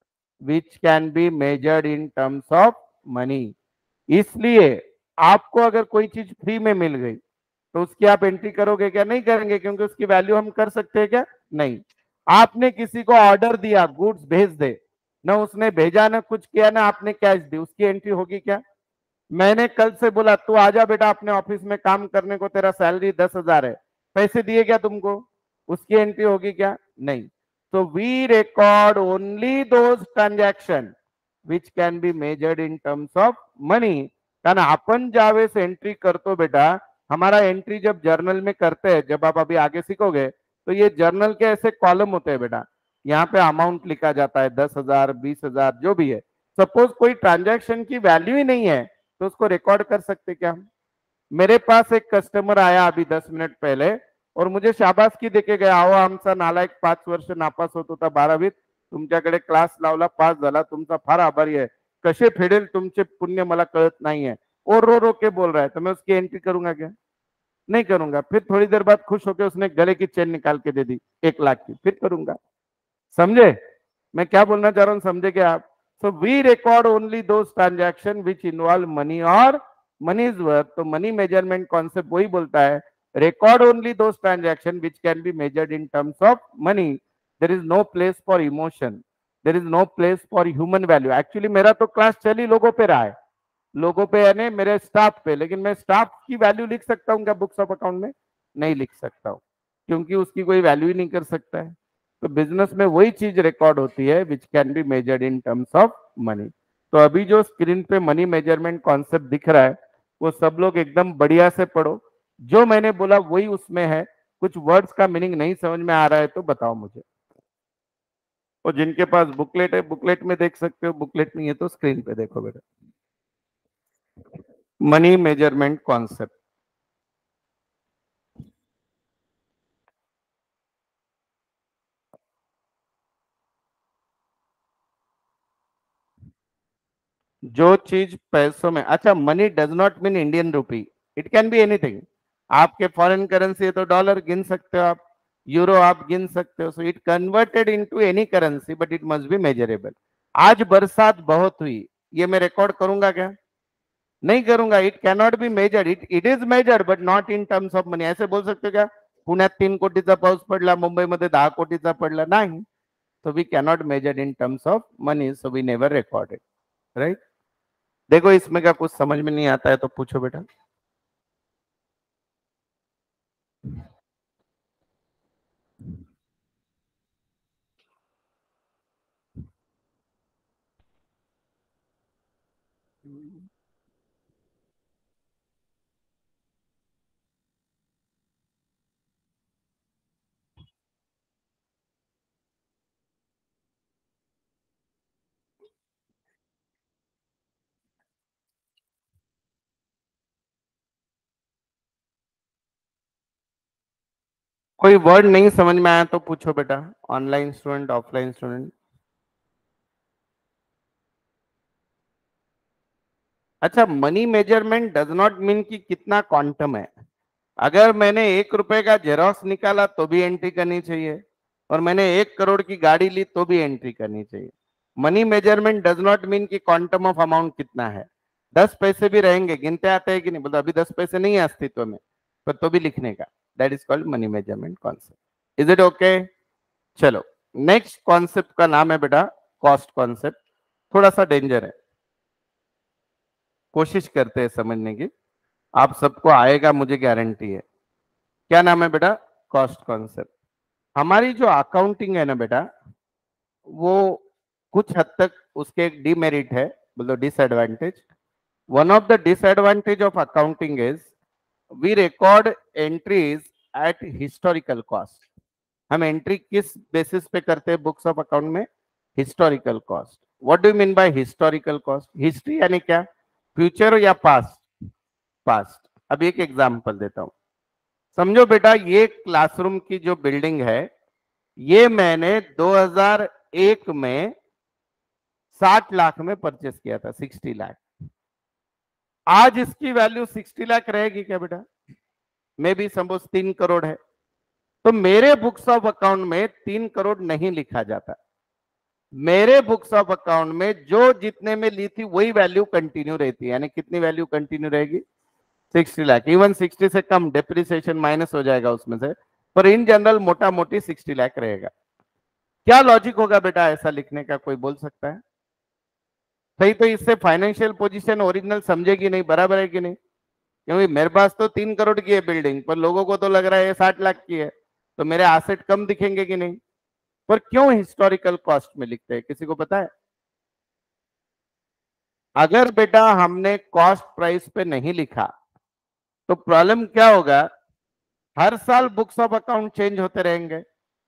[SPEAKER 1] which can be measured in terms of money. इसलिए आपको अगर कोई चीज फ्री में मिल गई तो उसकी आप एंट्री करोगे क्या? नहीं करेंगे, क्योंकि उसकी वैल्यू हम कर सकते हैं क्या? नहीं। आपने किसी को ऑर्डर दिया, गुड्स भेज दे, ना उसने भेजा ना कुछ किया, ना आपने कैश दी, उसकी एंट्री होगी क्या? मैंने कल से बोला तू आजा बेटा अपने ऑफिस में काम करने को, तेरा सैलरी 10,000 है, पैसे दिए क्या तुमको? उसकी एंट्री होगी क्या? नहीं। तो we record only those transaction which can be measured in terms of money. कारण आपण ज्यावेळेस एंट्री करतो बेटा, हमारा एंट्री जब जर्नल में करते हैं, जब आप अभी आगे सीखोगे, तो ये जर्नल के ऐसे कॉलम होते हैं बेटा। यहाँ पे अमाउंट लिखा जाता है 10,000, 20,000, जो भी है। सपोज कोई ट्रांजैक्शन की वैल्यू ही नहीं है तो उसको रिकॉर्ड कर सकते क्या हम? मेरे पास एक कस्टमर आया अभी 10 मिनिट पहले और मुझे शाबासकी देके गया, अहो आमचा नालायक 5 वर्ष नापास होत होता 12वीत, तुमच्याकडे क्लास लावला, पास झाला, तुमचा फार आभारी आहे, कसे फेडेल तुमचे पुण्य मला कळत नाहीये, और रो के बोल रहा है। तो मैं उसकी एंट्री करूंगा क्या? नहीं करूंगा। फिर थोड़ी देर बाद खुश होकर उसने गले की चेन निकाल के दे दी 1 लाख की, फिर करूंगा। समझे मैं क्या बोलना चाह रहा हूं? समझे क्या आप? So we record only those transaction which involve money और मनी इज वर्थ। तो मनी मेजरमेंट कॉन्सेप्ट वही बोलता है, record only those transaction which can be measured in terms of money. There is no place for emotion, there is no place for human value. Actually मेरा तो class चल ही लोगों पे रहा है, लोगों पे यानी मेरे स्टाफ पे, लेकिन मैं स्टाफ की वैल्यू लिख सकता हूँ क्या बुक्स ऑफ अकाउंट में? नहीं लिख सकता हूँ, क्योंकि उसकी कोई वैल्यू ही नहीं कर सकता है। तो बिजनेस में वही चीज रिकॉर्ड होती है which can be measured in terms of money. तो अभी जो स्क्रीन पे मनी मेजरमेंट कॉन्सेप्ट दिख रहा है वो सब लोग एकदम बढ़िया से पढ़ो, जो मैंने बोला वही उसमें है। कुछ वर्ड्स का मीनिंग नहीं समझ में आ रहा है तो बताओ मुझे। और जिनके पास बुकलेट है, बुकलेट में देख सकते हो, बुकलेट नहीं है तो स्क्रीन पे देखो बेटा। मनी मेजरमेंट कॉन्सेप्ट, जो चीज पैसों में, अच्छा money does not mean Indian rupee, it can be anything. आपके फॉरेन करेंसी है तो डॉलर गिन सकते हो आप, यूरो आप गिन सकते हो। So it converted into any currency but it must be measurable. आज बरसात बहुत हुई, ये मैं रिकॉर्ड करूंगा क्या? नहीं करूंगा। It can not be measured, it is measured but not in terms of money. ऐसे बोल सकते हो क्या पुण्यात 3 कोटीचा पाऊस पडला, मुंबईमध्ये 10 कोटीचा पडला? नाही। so we cannot measure in terms of money, so we never record it, right? देखो इसमें क्या कुछ समझ में नहीं आता है तो पूछो बेटा। कोई वर्ड नहीं समझ में आया तो पूछो बेटा, ऑनलाइन स्टूडेंट, ऑफलाइन स्टूडेंट। अच्छा, money measurement does not mean कि कितना क्वांटम है। अगर मैंने 1 रुपए का जेरोक्स निकाला तो भी एंट्री करनी चाहिए, और मैंने 1 करोड़ की गाड़ी ली तो भी एंट्री करनी चाहिए। Money measurement does not mean कि क्वांटम ऑफ अमाउंट कितना है। 10 पैसे भी रहेंगे, गिनते आते हैं कि नहीं? बोलते अभी 10 पैसे नहीं है अस्तित्व में, पर तो भी लिखने का। That is called money measurement concept. Is it okay? चलो नेक्स्ट कॉन्सेप्ट का नाम है बेटा कॉस्ट कॉन्सेप्ट। थोड़ा सा डेंजर है, कोशिश करते हैं समझने की, आप सबको आएगा मुझे गारंटी है। क्या नाम है बेटा? Cost concept. हमारी जो अकाउंटिंग है ना बेटा, वो कुछ हद तक उसके एक डिमेरिट है, बोलो disadvantage. One of the disadvantage of accounting is we record entries at historical cost. हम एंट्री किस बेसिस पे करते हैं बुक्स ऑफ अकाउंट में? Historical cost. What do you mean by historical cost? History यानी क्या? फ्यूचर या पास्ट? पास्ट। अब एक एग्जांपल देता हूं, समझो बेटा ये क्लासरूम की जो बिल्डिंग है, ये मैंने 2001 में 60 लाख में परचेस किया था, 60 लाख। आज इसकी वैल्यू 60 लाख रहेगी क्या बेटा? मे बी सपोज 3 करोड़ है, तो मेरे बुक्स ऑफ अकाउंट में 3 करोड़ नहीं लिखा जाता। मेरे बुक्स ऑफ अकाउंट में जो जितने में ली थी वही वैल्यू कंटिन्यू रहती है। यानी कितनी वैल्यू कंटिन्यू रहेगी? 60 लाख। इवन 60 से कम डेप्रिसिएशन माइनस हो जाएगा उसमें से, पर इन जनरल मोटा मोटी 60 लाख रहेगा। क्या लॉजिक होगा बेटा ऐसा लिखने का, कोई बोल सकता है? सही, तो इससे फाइनेंशियल पोजीशन ओरिजिनल समझेगी नहीं, बराबर है कि नहीं? क्योंकि मेरे पास तो 3 करोड़ की है बिल्डिंग, पर लोगों को तो लग रहा है ये 60 लाख की है, तो मेरे एसेट कम दिखेंगे कि नहीं? पर क्यों हिस्टोरिकल कॉस्ट में लिखते हैं, किसी को पता है? अगर बेटा हमने कॉस्ट प्राइस पे नहीं लिखा तो प्रॉब्लम क्या होगा? हर साल बुक्स ऑफ अकाउंट चेंज होते रहेंगे।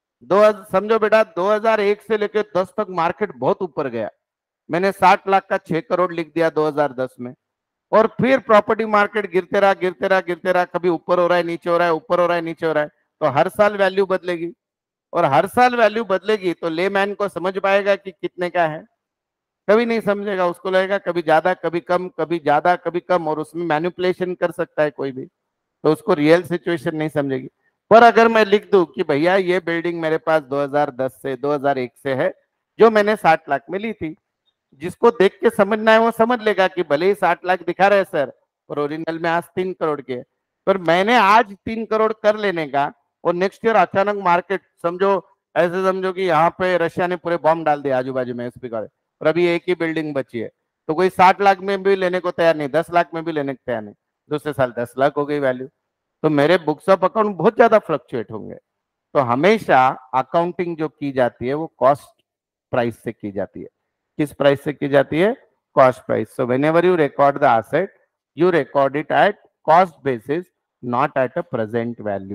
[SPEAKER 1] समझो बेटा 2001 से लेकर 10 तक मार्केट बहुत ऊपर गया, मैंने 60 लाख का 6 करोड़ लिख दिया 2010 में, और फिर प्रॉपर्टी मार्केट गिरते रहा गिरते रहा गिरते रहा, कभी ऊपर हो रहा है नीचे हो रहा है, ऊपर हो रहा है नीचे हो रहा है, तो हर साल वैल्यू बदलेगी। और हर साल वैल्यू बदलेगी तो लेमैन को समझ पाएगा कि कितने का है? कभी नहीं समझेगा, उसको लगेगा कभी ज्यादा कभी कम, कभी ज्यादा कभी कम, और उसमें मैनिपुलेशन कर सकता है कोई भी, तो उसको रियल सिचुएशन नहीं समझेगी। पर अगर मैं लिख दूं कि भैया ये बिल्डिंग मेरे पास 2010 से 2001 से है, जो मैंने 60 लाख में ली थी, जिसको देख के समझना है वो समझ लेगा कि भले ही 60 लाख दिखा रहे सर, पर ओरिजिनल में आज 3 करोड़ के है। पर मैंने आज 3 करोड़ कर लेने का, और नेक्स्ट ईयर अचानक मार्केट समझो, ऐसे समझो कि यहाँ पे रशिया ने पूरे बॉम्ब डाल दिया आजू बाजू में एसपी का, और अभी एक ही बिल्डिंग बची है, तो कोई 60 लाख में भी लेने को तैयार नहीं, 10 लाख में भी लेने को तैयार नहीं, दूसरे साल 10 लाख हो गई वैल्यू, तो मेरे बुक्स ऑफ अकाउंट बहुत ज्यादा फ्लक्चुएट होंगे। तो हमेशा अकाउंटिंग जो की जाती है वो कॉस्ट प्राइस से की जाती है। किस प्राइस से की जाती है? Cost price. So whenever you record the asset, you record it at cost basis, not at a present value,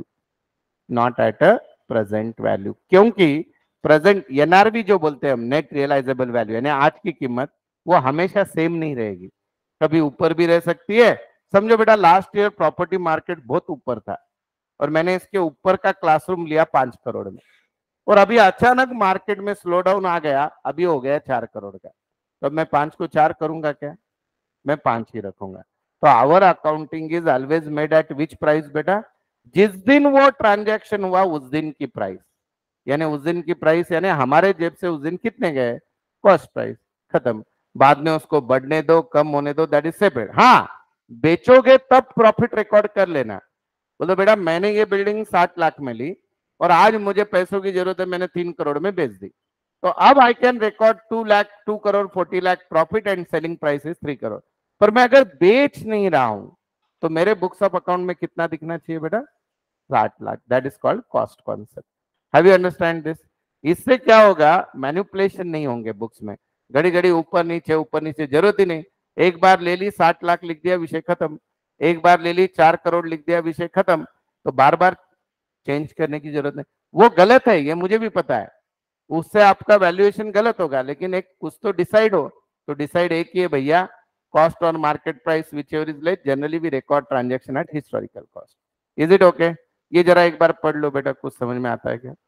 [SPEAKER 1] not at a present value. क्योंकि प्रेजेंट एनआरवी जो बोलते हैं हम, नेट रियलाइजेबल वैल्यू, यानी आज की कीमत, वो हमेशा सेम नहीं रहेगी, कभी ऊपर भी रह सकती है। समझो बेटा लास्ट ईयर प्रॉपर्टी मार्केट बहुत ऊपर था, और मैंने इसके ऊपर का क्लासरूम लिया 5 करोड़ में, और अभी अचानक मार्केट में स्लो डाउन आ गया, अभी हो गया 4 करोड़ का, तो मैं 5 को 4 करूंगा क्या? मैं 5 ही रखूंगा। तो our accounting is always made at which price बेटा? जिस दिन वो ट्रांजैक्शन हुआ उस दिन की प्राइस, यानी उस दिन की प्राइस, यानी हमारे जेब से उस दिन कितने गए? कॉस्ट प्राइस, खत्म। बाद में उसको बढ़ने दो कम होने दो, दैट इज सेपरेट। हाँ, बेचोगे तब प्रॉफिट रिकॉर्ड कर लेना। बोलो बेटा मैंने ये बिल्डिंग 60 लाख में ली, और आज मुझे पैसों की जरूरत है, मैंने 3 करोड़ में बेच दी, तो अब I can record 2 crore 40 lakh profit and selling price is 3 crore. पर मैं अगर बेच नहीं रहा हूं तो मेरे बुक्स ऑफ अकाउंट में कितना दिखना चाहिए बेटा? 60 lakh. That is called cost concept. Have you understand this? इससे क्या होगा? मैनिपुलेशन नहीं होंगे बुक्स में, घड़ी घड़ी ऊपर नीचे जरूरत ही नहीं। एक बार ले ली 60 लाख लिख दिया, विषय खत्म। एक बार ले ली 4 करोड़ लिख दिया, विषय खत्म। तो बार बार चेंज करने की जरूरत नहीं। वो गलत है, ये मुझे भी पता है, उससे आपका वैल्यूएशन गलत होगा, लेकिन एक कुछ तो डिसाइड हो। तो डिसाइड एक ही है भैया, cost on market price whichever is less, generally we record transaction at historical cost. Is it okay? ये जरा एक बार पढ़ लो बेटा, कुछ समझ में आता है क्या?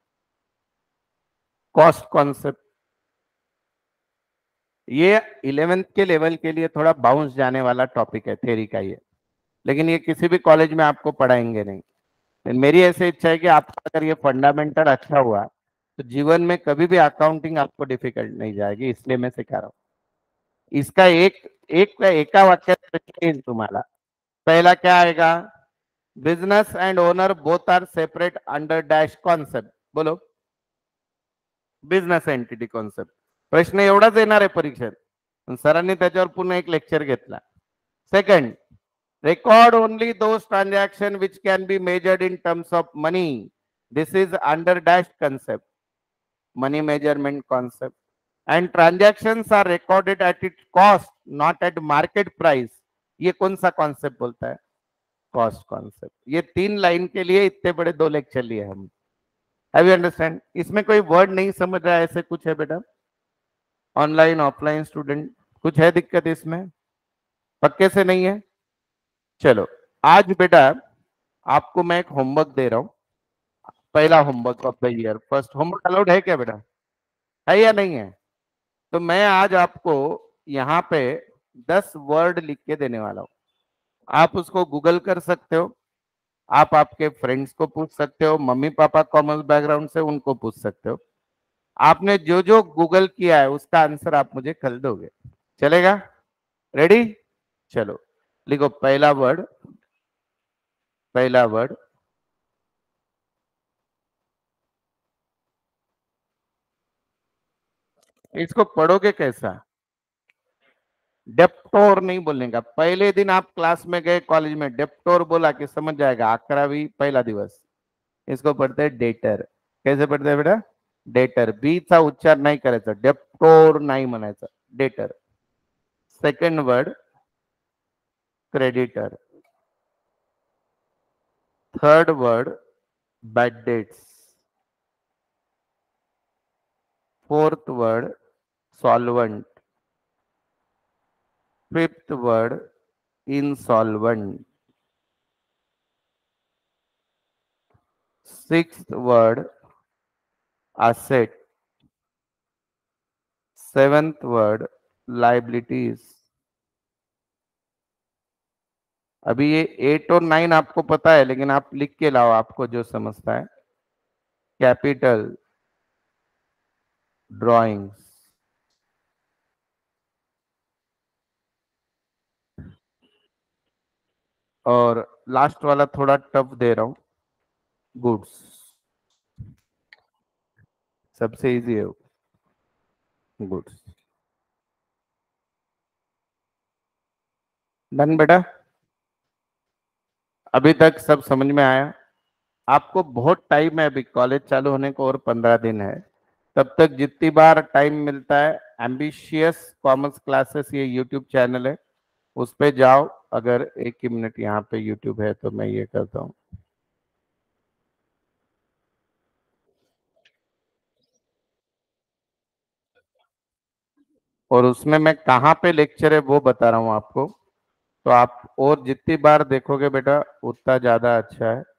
[SPEAKER 1] कॉस्ट कॉन्सेप्ट, ये 11th के लेवल के लिए थोड़ा बाउंस जाने वाला टॉपिक है, थ्योरी का ये, लेकिन ये किसी भी कॉलेज में आपको पढ़ाएंगे नहीं। मेरी ऐसी इच्छा है कि आपका अगर ये फंडामेंटल अच्छा हुआ तो जीवन में कभी भी अकाउंटिंग आपको डिफिकल्ट नहीं जाएगी, इसलिए मैं सिखा रहा हूँ। इसका एका वाक्य तुम्हारा पहला क्या आएगा? Business and owner both are separate under dash concept. बोलो, बिझनेस एंटिटी कॉन्सेप्ट। प्रश्न एवढाच येणार आहे परीक्षेत, पण सरांनी त्याच्यावर पुन्हा एक लेक्चर घेतला। Second, record only those transaction which can be measured in terms of money. This is under dash concept, money measurement concept. And transactions are recorded at its cost, not at market price. ये कौन सा concept बोलता है? Cost concept. ये 3 line के लिए इतने बड़े 2 लेक्चर लिए हम। Have you understand? इसमें कोई वर्ड नहीं समझ रहा है ऐसे कुछ है बेटा? ऑनलाइन ऑफलाइन स्टूडेंट, कुछ है दिक्कत इसमें? पक्के से नहीं है? चलो, आज बेटा आपको मैं एक होमवर्क दे रहा हूं, पहला homework of the year. First homework allowed है क्या बेटा? है या नहीं है? तो मैं आज आपको यहाँ पे 10 वर्ड लिख के देने वाला हूं, आप उसको गूगल कर सकते हो, आप आपके फ्रेंड्स को पूछ सकते हो, मम्मी पापा कॉमर्स बैकग्राउंड से उनको पूछ सकते हो। आपने जो जो गूगल किया है उसका आंसर आप मुझे कल दोगे, चलेगा? रेडी? चलो लिखो पहला वर्ड, पहला वर्ड इसको पढ़ोगे कैसा? डेप्टोर नहीं बोलने का। पहले दिन आप क्लास में गए कॉलेज में, डेप्टोर बोला कि समझ जाएगा 11वीं पहला दिवस। इसको पढ़ते हैं डेटर। कैसे पढ़ते हैं बेटा? डेटर। बी चा उच्चार नाही करायचा, डेप्टोर नाही म्हणायचं, debtor. Second word creditor. Third word bad dates. Fourth word solvent. Fifth word insolvent. Sixth word asset. Seventh word liabilities. अभी ये 8 और 9 आपको पता है, लेकिन आप लिख के लाओ आपको जो समझता है। कैपिटल, ड्राइंग्स, और लास्ट वाला थोड़ा टफ दे रहा हूं, गुड्स। सबसे इजी है गुड्स। डन बेटा? अभी तक सब समझ में आया? आपको बहुत टाइम है, अभी कॉलेज चालू होने को और 15 दिन है। तब तक जितनी बार टाइम मिलता है, एम्बिशियस कॉमर्स क्लासेस ये यूट्यूब चैनल है, उस पे जाओ। अगर 1 ही मिनट यहाँ पे यूट्यूब है तो मैं ये करता हूँ। और उसमें मैं कहाँ पे लेक्चर है वो बता रहा हूँ आपको। तो आप और जितनी बार देखोगे बेटा उतना ज्यादा अच्छा है।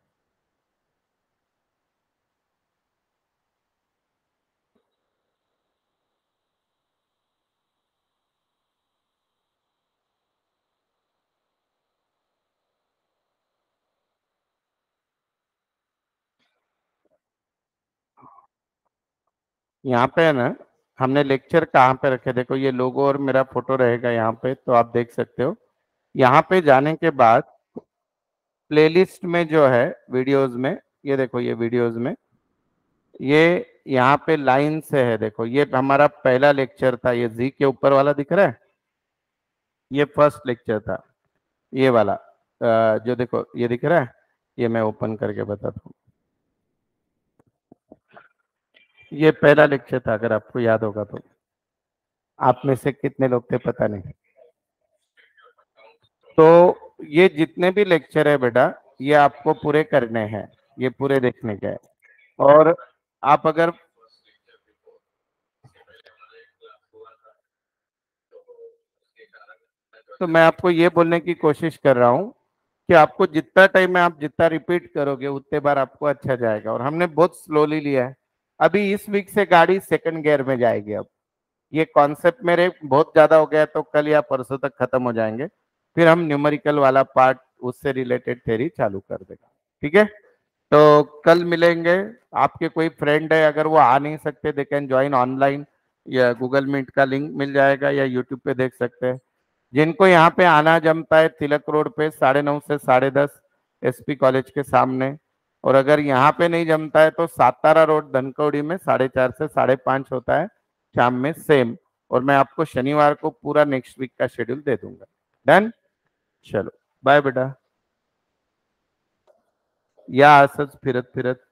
[SPEAKER 1] यहाँ पे है ना, हमने लेक्चर कहाँ पे रखे, देखो ये लोगो और मेरा फोटो रहेगा यहाँ पे, तो आप देख सकते हो। यहाँ पे जाने के बाद प्लेलिस्ट में जो है वीडियोस में, ये देखो ये वीडियोस में ये यहाँ पे लाइन से है। देखो ये हमारा पहला लेक्चर था, ये जी के ऊपर वाला दिख रहा है, ये फर्स्ट लेक्चर था, ये वाला। जो देखो ये दिख रहा है, ये मैं ओपन करके बताता हूँ। ये पहला लेक्चर था, अगर आपको याद होगा तो। आप में से कितने लोग थे पता नहीं। तो ये जितने भी लेक्चर है बेटा, ये आपको पूरे करने हैं, ये पूरे देखने के हैं। और आप अगर तो मैं आपको ये बोलने की कोशिश कर रहा हूँ कि आपको जितना टाइम में आप जितना रिपीट करोगे उतने बार आपको अच्छा जाएगा। और हमने बहुत स्लोली लिया है। अभी इस वीक से गाड़ी सेकंड गियर में जाएगी। अब ये कॉन्सेप्ट मेरे बहुत ज्यादा हो गया, तो कल या परसों तक खत्म हो जाएंगे। फिर हम न्यूमेरिकल वाला पार्ट, उससे रिलेटेड थ्योरी चालू कर देगा। ठीक है? तो कल मिलेंगे। आपके कोई फ्रेंड है, अगर वो आ नहीं सकते, दे कैन ज्वाइन ऑनलाइन, या गूगल मीट का लिंक मिल जाएगा, या यूट्यूब पे देख सकते हैं। जिनको यहाँ पे आना जमता है, तिलक रोड पे 9:30 से 10:30 एसपी कॉलेज के सामने। और अगर यहाँ पे नहीं जमता है तो सातारा रोड धनकौड़ी में 4:30 से 5:30 होता है शाम में, सेम। और मैं आपको शनिवार को पूरा नेक्स्ट वीक का शेड्यूल दे दूंगा। डन? चलो बाय बेटा। या असंच फिरत फिरत